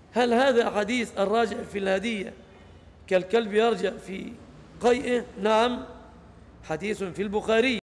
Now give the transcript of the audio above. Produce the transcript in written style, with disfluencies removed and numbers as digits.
هل هذا حديث الراجع في الهدية كالكلب يرجع في قيئه؟ نعم، حديث في البخاري